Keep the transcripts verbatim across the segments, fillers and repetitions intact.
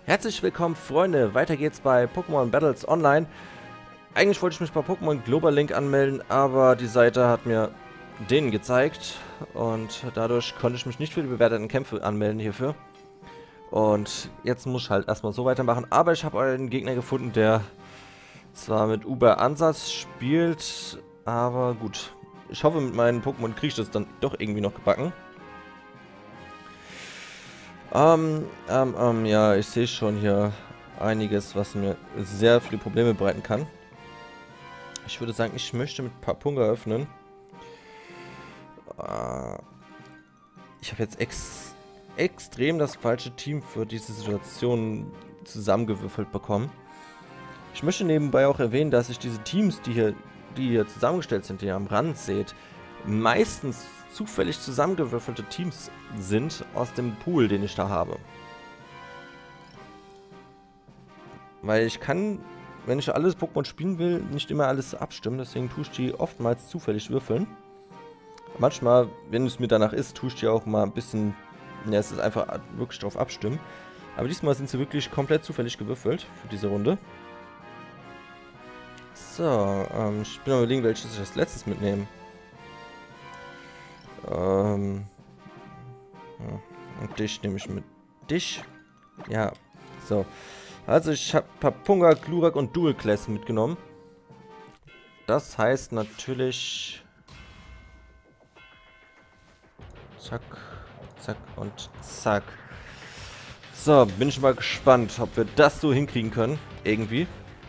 Herzlich willkommen, Freunde. Weiter geht's bei Pokémon Battles Online. Eigentlich wollte ich mich bei Pokémon Global Link anmelden, aber die Seite hat mir den gezeigt und dadurch konnte ich mich nicht für die bewerteten Kämpfe anmelden hierfür. Und jetzt muss ich halt erstmal so weitermachen, aber ich habe einen Gegner gefunden, der zwar mit Uber-Ansatz spielt, aber gut. Ich hoffe, mit meinen Pokémon kriege ich das dann doch irgendwie noch gebacken. Ähm, ähm, ähm, ja, ich sehe schon hier einiges, was mir sehr viele Probleme bereiten kann. Ich würde sagen, ich möchte mit Papunga öffnen. Äh, ich habe jetzt ex extrem das falsche Team für diese Situation zusammengewürfelt bekommen. Ich möchte nebenbei auch erwähnen, dass ich diese Teams, die hier, die hier zusammengestellt sind, die ihr am Rand seht, meistens zufällig zusammengewürfelte Teams sind aus dem Pool, den ich da habe. Weil ich kann, wenn ich alles Pokémon spielen will, nicht immer alles abstimmen, deswegen tue ich die oftmals zufällig würfeln. Manchmal, wenn es mir danach ist, tue ich die auch mal ein bisschen, ja, es ist einfach wirklich drauf abstimmen. Aber diesmal sind sie wirklich komplett zufällig gewürfelt für diese Runde. So, ähm, ich bin am überlegen, welches ich als letztes mitnehme. Ähm, und dich nehme ich mit. Dich? Ja, so. Also ich habe Papunga, Glurak und Dual Class mitgenommen. Das heißt natürlich... Zack, zack und zack. So, bin ich mal gespannt, ob wir das so hinkriegen können. Irgendwie.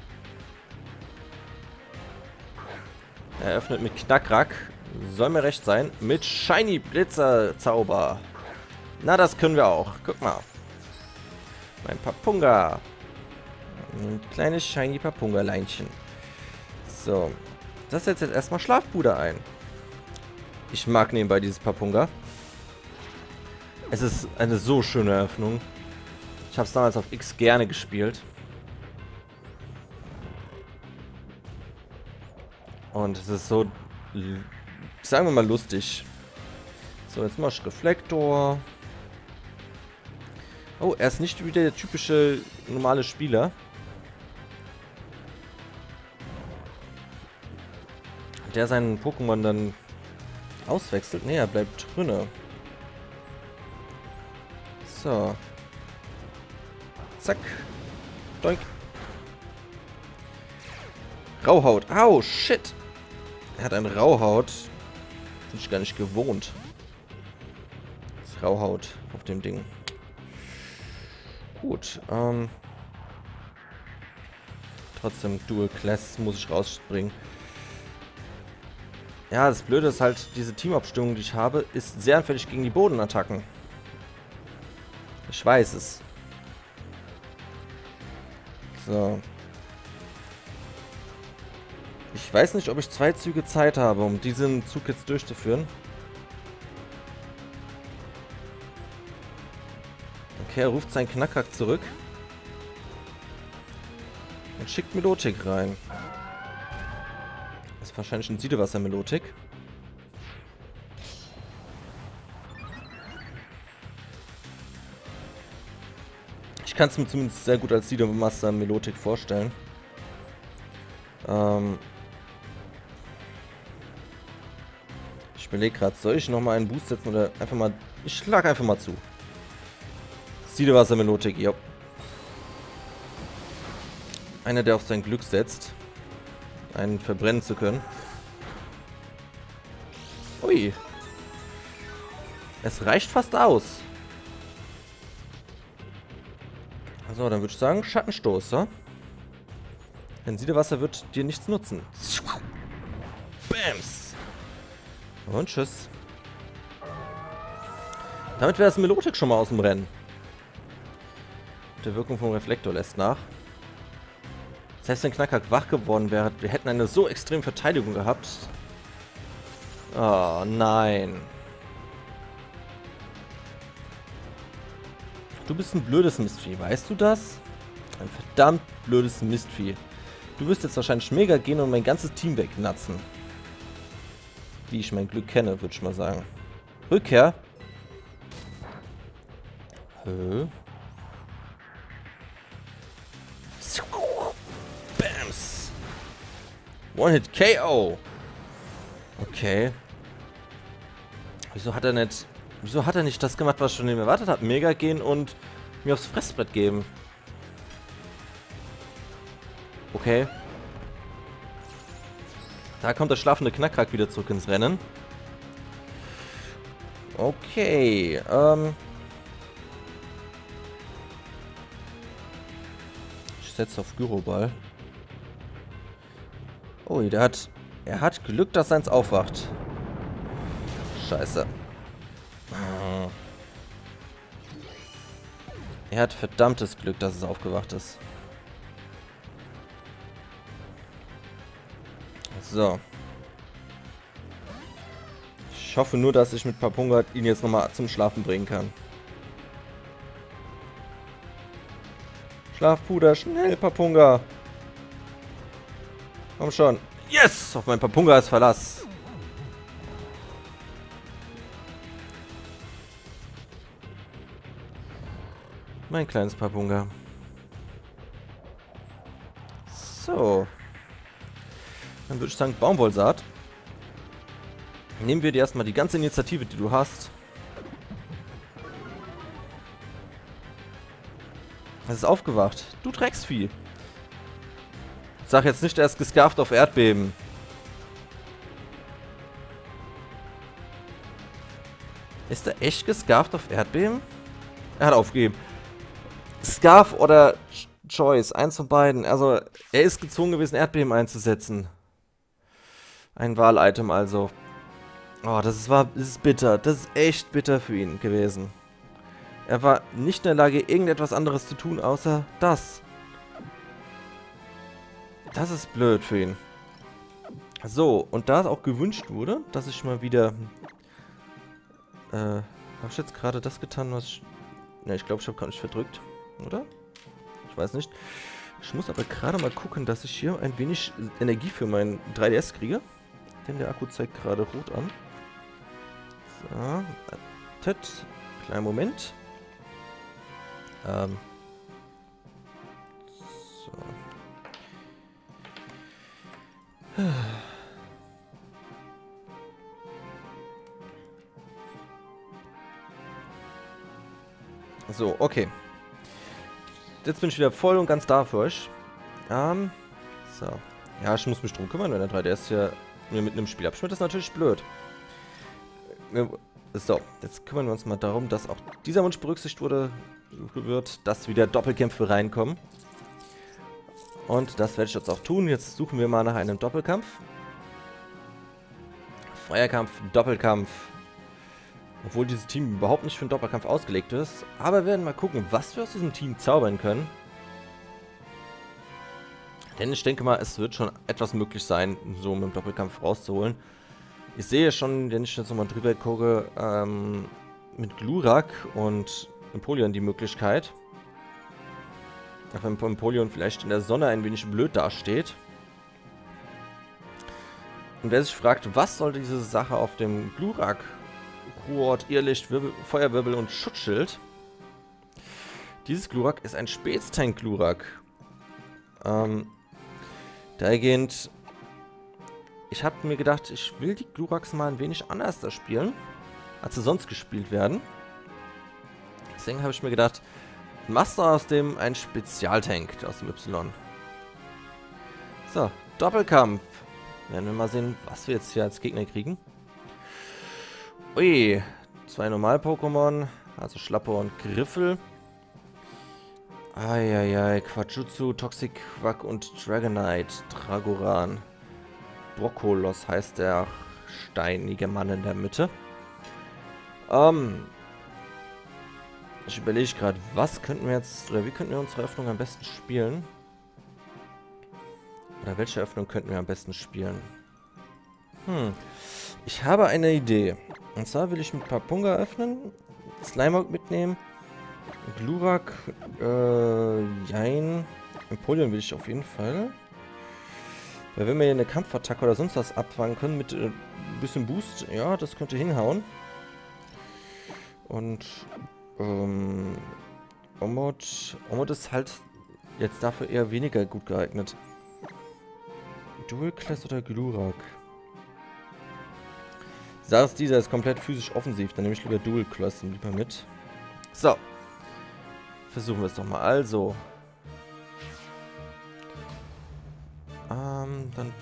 Er öffnet mit Knackrack. Soll mir recht sein. Mit Shiny Blitzer Zauber. Na, das können wir auch. Guck mal. Mein Papunga. Ein kleines Shiny Papunga-Leinchen. So. Das setzt jetzt erstmal Schlafpuder ein. Ich mag nebenbei dieses Papunga. Es ist eine so schöne Eröffnung. Ich habe es damals auf X gerne gespielt. Und es ist so, sagen wir mal, lustig. So, jetzt mach ich Reflektor. Oh, er ist nicht wieder der typische normale Spieler. Der seinen Pokémon dann auswechselt. Ne, er bleibt drinne. So. Zack. Doink. Rauhaut. Au, shit. Er hat eine Rauhaut. Bin ich gar nicht gewohnt. Das ist Rauhaut auf dem Ding. Gut, ähm. Trotzdem Dual Class muss ich rausspringen. Ja, das Blöde ist halt, diese Teamabstimmung, die ich habe, ist sehr anfällig gegen die Bodenattacken. Ich weiß es. So. Ich weiß nicht, ob ich zwei Züge Zeit habe, um diesen Zug jetzt durchzuführen. Okay, er ruft seinen Knackrack zurück. Und schickt Milotic rein. Das ist wahrscheinlich ein Siedewasser-Milotic. Ich kann es mir zumindest sehr gut als Siedewasser-Milotic vorstellen. Ähm... Ich überlege gerade, soll ich nochmal einen Boost setzen oder einfach mal... Ich schlag einfach mal zu. Siedewasser Milotic, ja. Einer, der auf sein Glück setzt. Einen verbrennen zu können. Ui. Es reicht fast aus. So, dann würde ich sagen, Schattenstoß, ja? Denn Siedewasser wird dir nichts nutzen. Bams! Und tschüss. Damit wäre das Milotic schon mal aus dem Rennen. Der Wirkung vom Reflektor lässt nach. Selbst wenn Knackrack wach geworden wäre, wir hätten eine so extreme Verteidigung gehabt. Oh nein. Du bist ein blödes Mistvieh, weißt du das? Ein verdammt blödes Mistvieh. Du wirst jetzt wahrscheinlich mega gehen und mein ganzes Team wegnatzen. Wie ich mein Glück kenne, würde ich mal sagen. Rückkehr. Hä? Raus. One-Hit-K O. Okay. Wieso hat er nicht... Wieso hat er nicht das gemacht, was ich schon von ihm erwartet habe? Mega gehen und mir aufs Fressbrett geben. Okay. Da kommt der schlafende Knackrack wieder zurück ins Rennen. Okay. Ähm... Ich setze auf Gyroball. Oh, der hat... Er hat Glück, dass seins aufwacht. Scheiße. Er hat verdammtes Glück, dass es aufgewacht ist. So. Ich hoffe nur, dass ich mit Papunga ihn jetzt nochmal zum Schlafen bringen kann. Schlafpuder, schnell, Papunga. Komm schon. Yes! Auf mein Papunga ist Verlass. Mein kleines Papunga. So. Dann würde ich sagen, Baumwollsaat. Nehmen wir dir erstmal die ganze Initiative, die du hast. Es ist aufgewacht. Du Drecksvieh. Sag jetzt nicht, er ist gescarft auf Erdbeben. Ist er echt gescarft auf Erdbeben? Er hat aufgegeben. Scarf oder Choice, eins von beiden. Also, er ist gezwungen gewesen, Erdbeben einzusetzen. Ein Wahlitem also. Oh, das ist, war, das ist bitter. Das ist echt bitter für ihn gewesen. Er war nicht in der Lage, irgendetwas anderes zu tun, außer das. Das ist blöd für ihn. So, und da es auch gewünscht wurde, dass ich mal wieder... Äh, habe ich jetzt gerade das getan, was ich... Ne, ich glaube, ich habe gar nicht verdrückt. Oder? Ich weiß nicht. Ich muss aber gerade mal gucken, dass ich hier ein wenig Energie für meinen drei D S kriege. Denn der Akku zeigt gerade rot an. So. Wartet. Kleinen Moment. Ähm. So. So, okay. Jetzt bin ich wieder voll und ganz da für euch. Ähm, so. Ja, ich muss mich drum kümmern, wenn der drei D S hier mir mitten im Spiel abschmiert. Das ist natürlich blöd. So, jetzt kümmern wir uns mal darum, dass auch dieser Wunsch berücksichtigt wurde, wird, dass wieder Doppelkämpfe reinkommen. Und das werde ich jetzt auch tun. Jetzt suchen wir mal nach einem Doppelkampf. Feuerkampf, Doppelkampf. Obwohl dieses Team überhaupt nicht für einen Doppelkampf ausgelegt ist. Aber wir werden mal gucken, was wir aus diesem Team zaubern können. Denn ich denke mal, es wird schon etwas möglich sein, so mit dem Doppelkampf rauszuholen. Ich sehe schon, wenn ich jetzt nochmal drüber gucke, ähm, mit Glurak und Empoleon die Möglichkeit. Auch wenn Empoleon vielleicht in der Sonne ein wenig blöd dasteht. Und wer sich fragt, was soll diese Sache auf dem Glurak? Ruort, Irrlicht, Wirbel, Feuerwirbel und Schutzschild. Dieses Glurak ist ein Spätstank-Glurak. Ähm, dahergehend, ich habe mir gedacht, ich will die Gluraks mal ein wenig anders da spielen, als sie sonst gespielt werden. Deswegen habe ich mir gedacht, machst du aus dem ein Spezialtank, aus dem Y. So, Doppelkampf. Werden wir mal sehen, was wir jetzt hier als Gegner kriegen. Ui, zwei Normal-Pokémon, also Schlappe und Griffel. Eieiei, Quajutsu, Toxic Quack und Dragonite, Dragoran. Brokkolos heißt der steinige Mann in der Mitte. Ähm, ich überlege gerade, was könnten wir jetzt, oder wie könnten wir unsere Öffnung am besten spielen? Oder welche Öffnung könnten wir am besten spielen? Hm, ich habe eine Idee. Und zwar will ich mit Papunga öffnen, Slimeout mitnehmen, Glurak, äh, Jein, Empoleon will ich auf jeden Fall. Weil wenn wir hier eine Kampfattacke oder sonst was abfangen können mit äh, ein bisschen Boost, ja, das könnte hinhauen. Und, ähm, Omod, Omod ist halt jetzt dafür eher weniger gut geeignet. Dual Class oder Glurak? Sagst dieser ist komplett physisch offensiv. Dann nehme ich lieber Dual Class lieber mit. So. Versuchen wir es doch mal. Also. Ähm, dann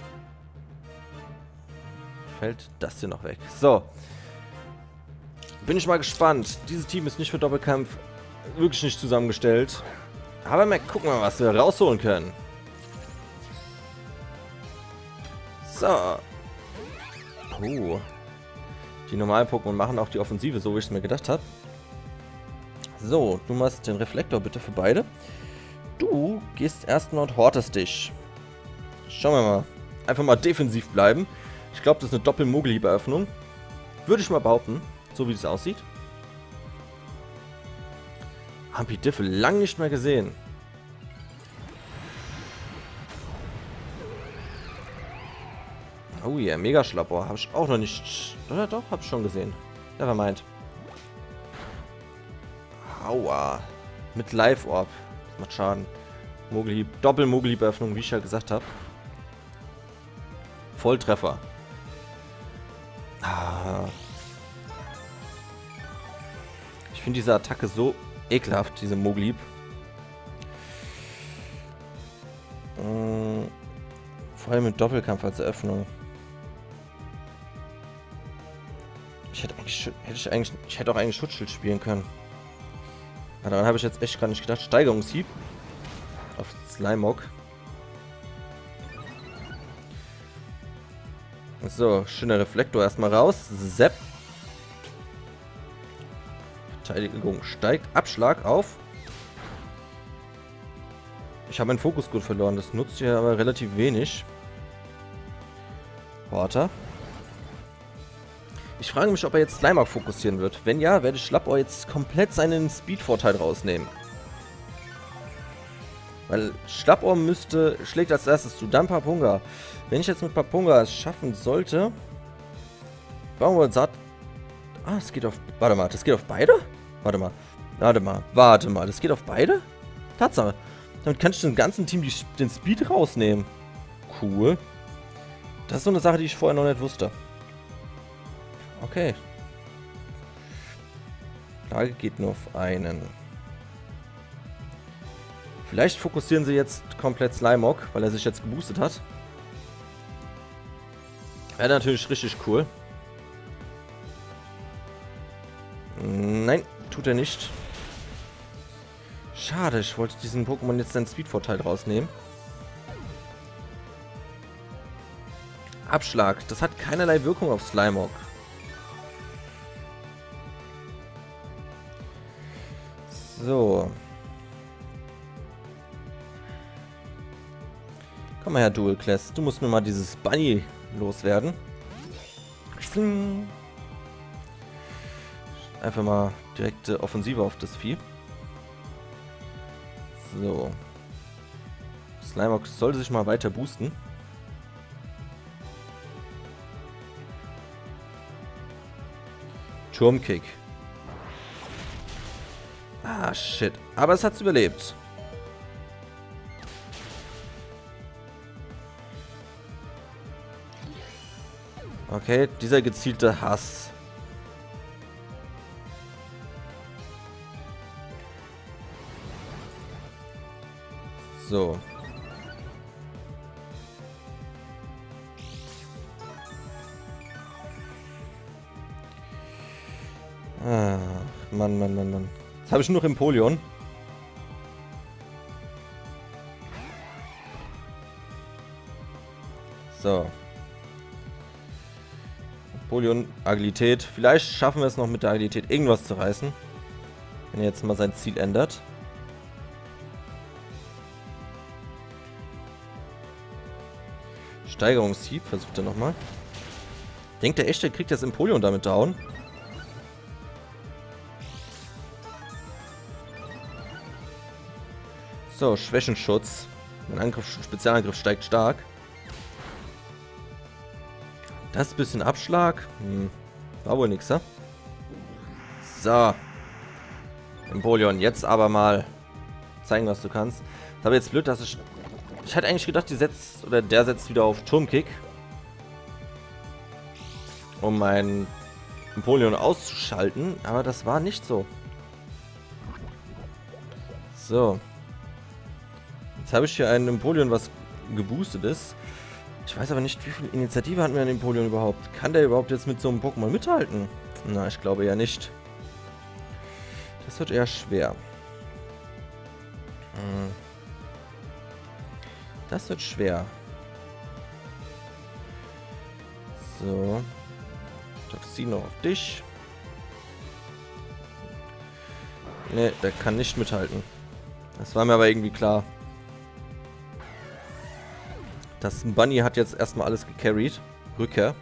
fällt das hier noch weg. So. Bin ich mal gespannt. Dieses Team ist nicht für Doppelkampf wirklich nicht zusammengestellt. Aber mal gucken wir mal, was wir rausholen können. So. Oh. Die normalen Pokémon machen auch die Offensive, so wie ich es mir gedacht habe. So, du machst den Reflektor bitte für beide. Du gehst erstmal und hortest dich. Schauen wir mal. Einfach mal defensiv bleiben. Ich glaube, das ist eine Doppel-Mogli-Beöffnung. Würde ich mal behaupten, so wie es aussieht. Ampidiffel, lang nicht mehr gesehen. Oh ja, yeah, mega Schlappohr. Habe ich auch noch nicht... Oder doch? Habe ich schon gesehen. Nevermind. Aua. Mit Live-Orb. Das macht Schaden. Mogli, Doppel-Mogli-Beöffnung, wie ich ja gesagt habe. Volltreffer. Ah. Ich finde diese Attacke so ekelhaft, diese Mogli. Hm. Vor allem mit Doppelkampf als Eröffnung. Ich hätte eigentlich, hätte ich eigentlich, ich hätte auch eigentlich Schutzschild spielen können. Aber daran habe ich jetzt echt gar nicht gedacht. Steigerungshieb auf Slimog. So, schöner Reflektor erstmal raus. Sepp. Verteidigung steigt. Abschlag auf. Ich habe meinen Fokus gut verloren. Das nutzt hier aber relativ wenig. Porter. Ich frage mich, ob er jetzt Slimer fokussieren wird. Wenn ja, werde Schlappohr jetzt komplett seinen Speed-Vorteil rausnehmen. Weil Schlappohr müsste, schlägt als erstes zu, dann Papunga. Wenn ich jetzt mit Papunga es schaffen sollte... Baumwollsaat... Ah, es geht auf... Warte mal, das geht auf beide? Warte mal. Warte mal, warte mal. Das geht auf beide? Tatsache. Damit kann ich dem ganzen Team die, den Speed rausnehmen. Cool. Das ist so eine Sache, die ich vorher noch nicht wusste. Okay. Frage geht nur auf einen. Vielleicht fokussieren sie jetzt komplett Slimog, weil er sich jetzt geboostet hat. Wäre natürlich richtig cool. Nein, tut er nicht. Schade, ich wollte diesen Pokémon jetzt seinen Speed-Vorteil rausnehmen. Abschlag, das hat keinerlei Wirkung auf Slimog. So. Komm mal her, Dual Class. Du musst mir mal dieses Bunny loswerden. Einfach mal direkte Offensive auf das Vieh. So. Slimog sollte sich mal weiter boosten. Turmkick. Ah, shit. Aber es hat's überlebt. Okay, dieser gezielte Hass. So. Ah, Mann, Mann, Mann, Mann. Jetzt habe ich nur noch Empoleon. So. Empoleon, Agilität. Vielleicht schaffen wir es noch mit der Agilität irgendwas zu reißen. Wenn er jetzt mal sein Ziel ändert. Steigerungshieb, versucht er nochmal. Denkt der echt, der kriegt das Empoleon damit down? So, Schwächenschutz. Mein Angriff, Spezialangriff steigt stark. Das ist ein bisschen Abschlag. Hm, war wohl nix, ja? So. Empoleon, jetzt aber mal zeigen, was du kannst. Das ist aber jetzt blöd, dass ich Ich hatte eigentlich gedacht, die setzt, oder der setzt wieder auf Turmkick. Um meinen Empoleon auszuschalten, aber das war nicht so. So. Jetzt habe ich hier einen Empoleon, was geboostet ist. Ich weiß aber nicht, wie viel Initiative hatten wir an Empoleon überhaupt. Kann der überhaupt jetzt mit so einem Pokémon mithalten? Na, ich glaube ja nicht. Das wird eher schwer. Das wird schwer. So. Toxino auf dich. Ne, der kann nicht mithalten. Das war mir aber irgendwie klar. Das Bunny hat jetzt erstmal alles gecarried. Rückkehr.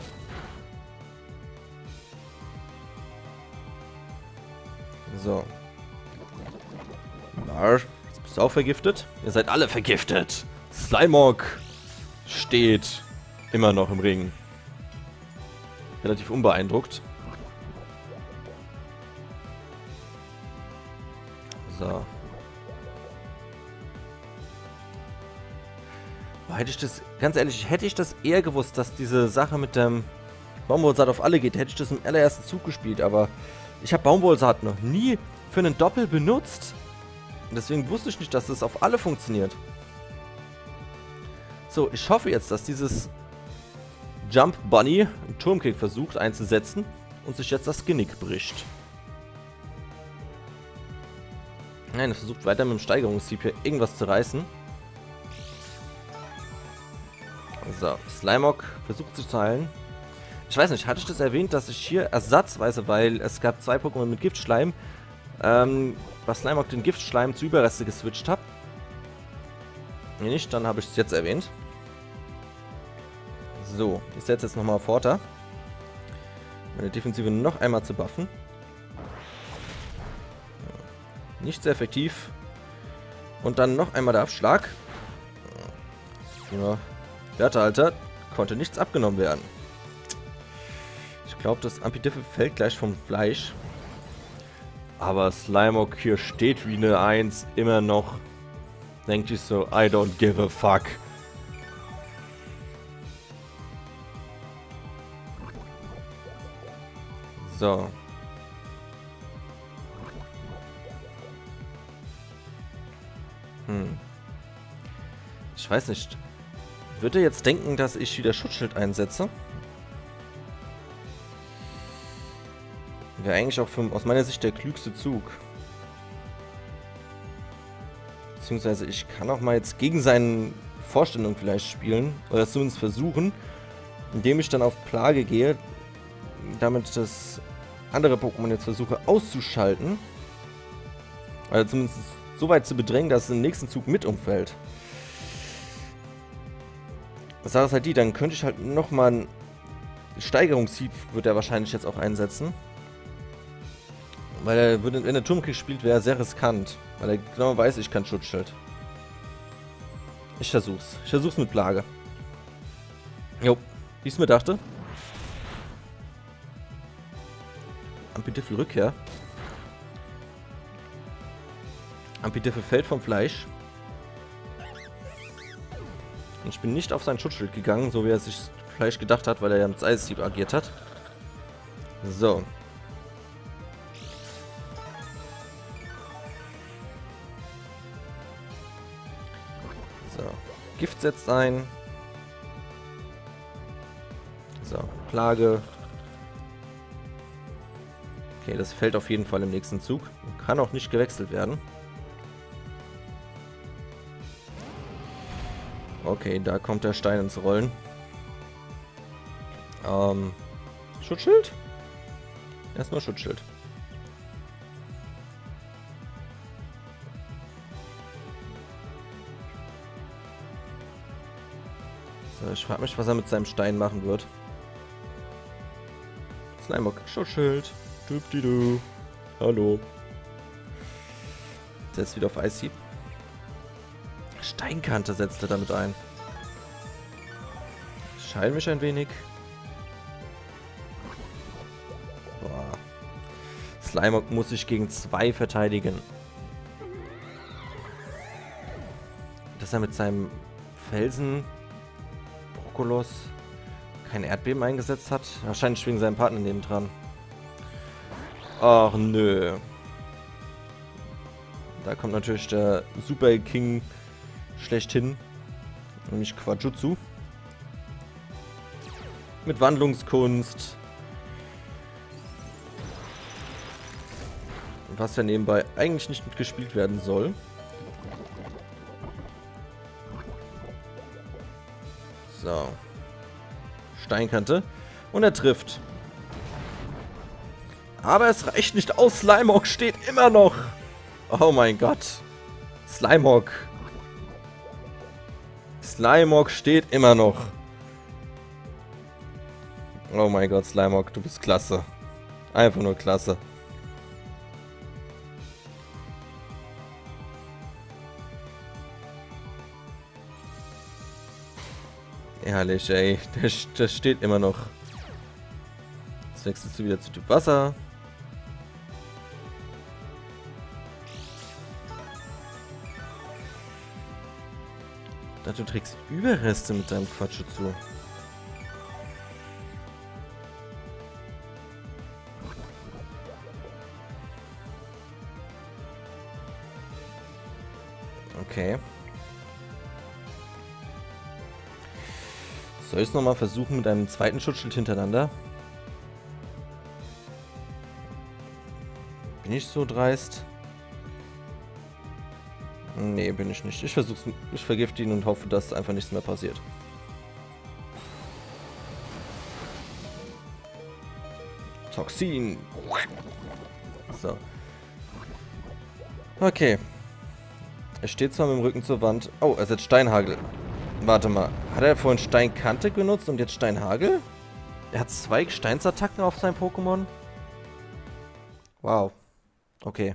So. Marsch. Jetzt bist du auch vergiftet. Ihr seid alle vergiftet. Slimog steht immer noch im Ring. Relativ unbeeindruckt. So. Hätte ich das, ganz ehrlich, hätte ich das eher gewusst, dass diese Sache mit dem Baumwollsaat auf alle geht, hätte ich das im allerersten Zug gespielt, aber ich habe Baumwollsaat noch nie für einen Doppel benutzt. Und deswegen wusste ich nicht, dass das auf alle funktioniert. So, ich hoffe jetzt, dass dieses Jump Bunny einen Turmkick versucht einzusetzen und sich jetzt das Genick bricht. Nein, er versucht weiter mit dem Steigerungshieb hier irgendwas zu reißen. So, Slimog versucht sich zu heilen. Ich weiß nicht, hatte ich das erwähnt, dass ich hier ersatzweise, weil es gab zwei Pokémon mit Giftschleim, ähm, bei Slimog den Giftschleim zu Überreste geswitcht habe? Wenn nicht, dann habe ich es jetzt erwähnt. So, ich setze jetzt nochmal auf Horta. Meine Defensive noch einmal zu buffen. Nicht sehr effektiv. Und dann noch einmal der Abschlag. Ja, Wertehalter, konnte nichts abgenommen werden. Ich glaube, das Ampidiffe fällt gleich vom Fleisch. Aber Slimog hier steht wie eine eins immer noch. Denkt sich so, I don't give a fuck. So. Hm. Ich weiß nicht. Wird er jetzt denken, dass ich wieder Schutzschild einsetze? Wäre eigentlich auch für, aus meiner Sicht der klügste Zug. Beziehungsweise ich kann auch mal jetzt gegen seine Vorstellung vielleicht spielen. Oder zumindest versuchen. Indem ich dann auf Plage gehe. Damit das andere Pokémon jetzt versuche auszuschalten. Oder zumindest so weit zu bedrängen, dass es im nächsten Zug mit umfällt. Das Sache ist halt die, dann könnte ich halt nochmal einen Steigerungshieb, wird er wahrscheinlich jetzt auch einsetzen. Weil er, würde, wenn er Turmkick spielt, wäre er sehr riskant. Weil er genau weiß, ich kann Schutzschild. Ich versuch's. Ich versuch's mit Plage. Jo, wie ich es mir dachte. Ampidiffe Rückkehr. Ampidiffe fällt vom Fleisch. Und ich bin nicht auf sein Schutzschild gegangen, so wie er sich das Fleisch gedacht hat, weil er ja mit Eishieb agiert hat. So. So. Gift setzt ein. So. Plage. Okay, das fällt auf jeden Fall im nächsten Zug. Kann auch nicht gewechselt werden. Okay, da kommt der Stein ins Rollen. Ähm, Schutzschild? Erstmal Schutzschild. So, ich frage mich, was er mit seinem Stein machen wird. Slimog, Schutzschild. Dupdidu. Hallo. Setzt wieder auf Eishieb. Steinkante setzt er damit ein. Scheint mich ein wenig. Boah. Slimog muss sich gegen zwei verteidigen. dass er mit seinem Felsen Brokolos kein Erdbeben eingesetzt hat. Wahrscheinlich wegen seinem Partner nebendran. Ach nö. Da kommt natürlich der Super King schlechthin. Nämlich Quajutsu. Mit Wandlungskunst. Was ja nebenbei eigentlich nicht mitgespielt werden soll. So. Steinkante. Und er trifft. Aber es reicht nicht aus. Slimog steht immer noch. Oh mein Gott. Slimog. Slimog steht immer noch. Oh mein Gott, Slimog, du bist klasse. Einfach nur klasse. Herrlich, ey. Der, der steht immer noch. Jetzt wechselst du wieder zu Typ Wasser. Du trägst Überreste mit deinem Quajutsu. Okay. Soll ich es nochmal versuchen mit einem zweiten Schutzschild hintereinander? Bin ich so dreist? Nee, bin ich nicht. Ich versuch's, ich vergifte ihn und hoffe, dass einfach nichts mehr passiert. Toxin. So. Okay. Er steht zwar mit dem Rücken zur Wand. Oh, er setzt Steinhagel. Warte mal. Hat er vorhin Steinkante genutzt und jetzt Steinhagel? Er hat zwei Gesteinsattacken auf sein Pokémon? Wow. Okay.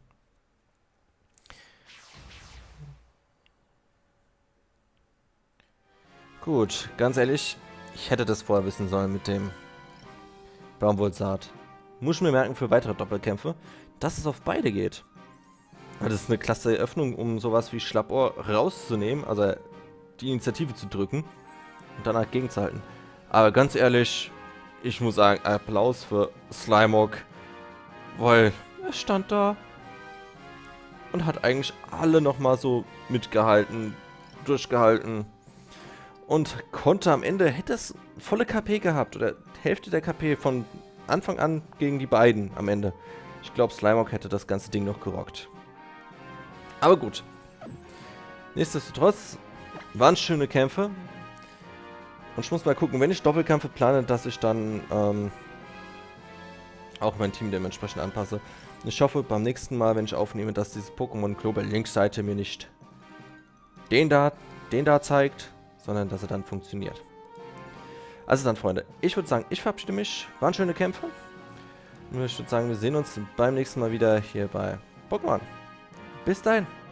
Gut, ganz ehrlich, ich hätte das vorher wissen sollen mit dem Baumwollsaat. Muss ich mir merken für weitere Doppelkämpfe, dass es auf beide geht. Das ist eine klasse Öffnung, um sowas wie Schlappohr rauszunehmen, also die Initiative zu drücken und danach gegenzuhalten. Aber ganz ehrlich, ich muss sagen, Applaus für Slimog, weil er stand da und hat eigentlich alle nochmal so mitgehalten, durchgehalten. Und konnte am Ende, hätte es volle K P gehabt, oder Hälfte der K P von Anfang an gegen die beiden am Ende. Ich glaube, Slimog hätte das ganze Ding noch gerockt. Aber gut. Nichtsdestotrotz waren schöne Kämpfe. Und ich muss mal gucken, wenn ich Doppelkämpfe plane, dass ich dann ähm, auch mein Team dementsprechend anpasse. Ich hoffe beim nächsten Mal, wenn ich aufnehme, dass dieses Pokémon Global Link Seite mir nicht den da, den da zeigt, sondern dass er dann funktioniert. Also dann, Freunde, ich würde sagen, ich verabschiede mich. Waren schöne Kämpfe. Und ich würde sagen, wir sehen uns beim nächsten Mal wieder hier bei Pokémon. Bis dahin.